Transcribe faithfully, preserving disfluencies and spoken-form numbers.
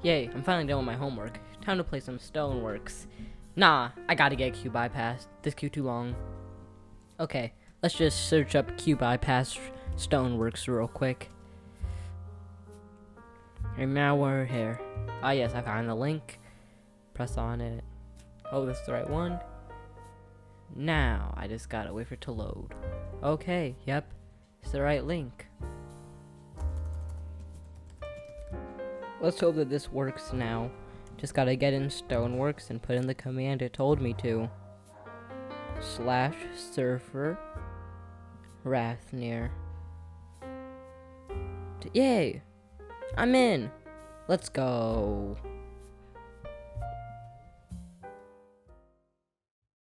Yay, I'm finally done with my homework. Time to play some Stoneworks. Nah, I gotta get queue bypass. This queue too long. Okay, let's just search up queue bypass Stoneworks real quick. And now we're here. Ah yes, I found the link. Press on it. Oh, this is the right one. Now, I just gotta wait for it to load. Okay, yep, it's the right link. Let's hope that this works now. Just gotta get in Stoneworks and put in the command it told me to. Slash surfer Rathnear. Yay! I'm in! Let's go.